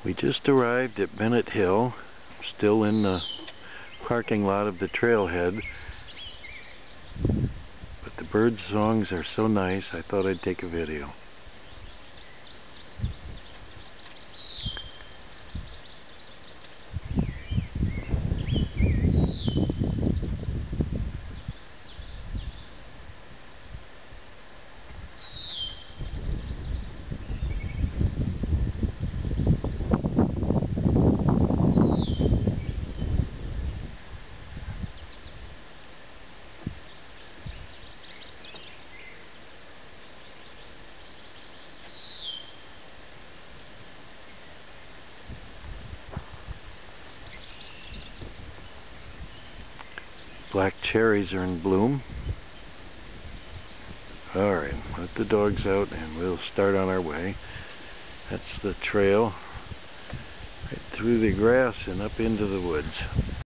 We just arrived at Bennett Hill, still in the parking lot of the trailhead, but the bird songs are so nice I thought I'd take a video. Black cherries are in bloom. Alright, let the dogs out and we'll start on our way. That's the trail right through the grass and up into the woods.